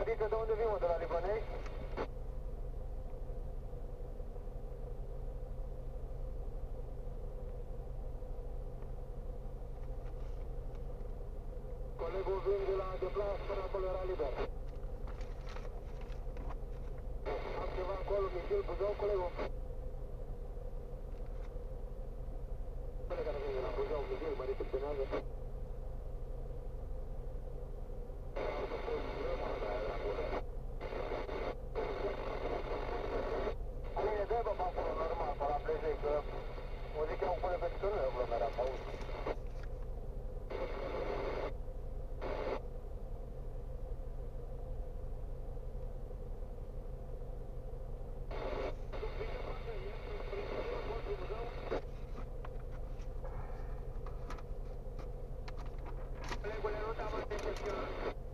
Adică de unde vin, mă, de la Libanești? Colegul vin de la deplas până acolo era liber. Am ceva acolo, Michel Buzău, colegul. Colegul care vine de la Buzău, Michel, mă recepționează. Bine, dă-bă pe acolo, normal, pe la plezei, că o ziceau cu colegul că nu e aglomerat, auzi. Colegule, nu te-am recepționat.